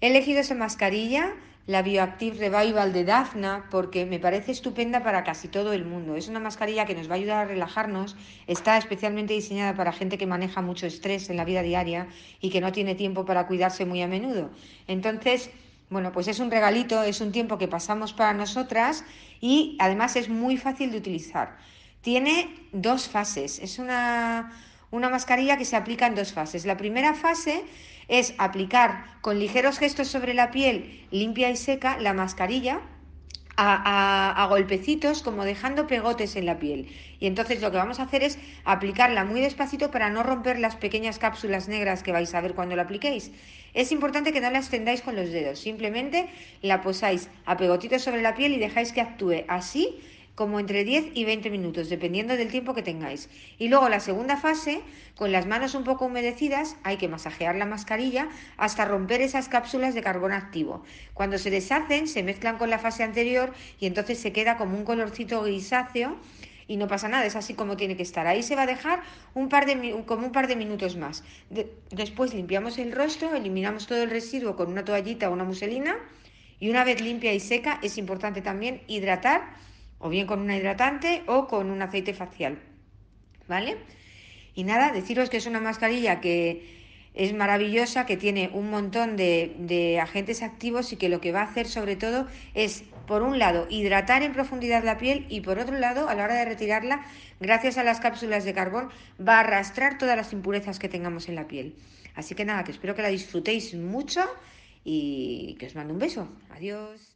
He elegido esa mascarilla, la Bioactive Revival de Dafna, porque me parece estupenda para casi todo el mundo. Es una mascarilla que nos va a ayudar a relajarnos, está especialmente diseñada para gente que maneja mucho estrés en la vida diaria y que no tiene tiempo para cuidarse muy a menudo. Entonces, bueno, pues es un regalito, es un tiempo que pasamos para nosotras y además es muy fácil de utilizar. Tiene dos fases, es una mascarilla que se aplica en dos fases. La primera fase es aplicar con ligeros gestos sobre la piel limpia y seca la mascarilla a golpecitos, como dejando pegotes en la piel. Y entonces lo que vamos a hacer es aplicarla muy despacito para no romper las pequeñas cápsulas negras que vais a ver cuando la apliquéis. Es importante que no la extendáis con los dedos, simplemente la posáis a pegotitos sobre la piel y dejáis que actúe así como entre 10 y 20 minutos, dependiendo del tiempo que tengáis. Y luego la segunda fase, con las manos un poco humedecidas, hay que masajear la mascarilla hasta romper esas cápsulas de carbón activo. Cuando se deshacen, se mezclan con la fase anterior y entonces se queda como un colorcito grisáceo y no pasa nada, es así como tiene que estar. Ahí se va a dejar como un par de minutos más. Después limpiamos el rostro, eliminamos todo el residuo con una toallita o una muselina y una vez limpia y seca es importante también hidratar o bien con un hidratante o con un aceite facial, ¿vale? Y nada, deciros que es una mascarilla que es maravillosa, que tiene un montón de agentes activos y que lo que va a hacer sobre todo es, por un lado, hidratar en profundidad la piel y por otro lado, a la hora de retirarla, gracias a las cápsulas de carbón, va a arrastrar todas las impurezas que tengamos en la piel. Así que nada, que espero que la disfrutéis mucho y que os mando un beso. Adiós.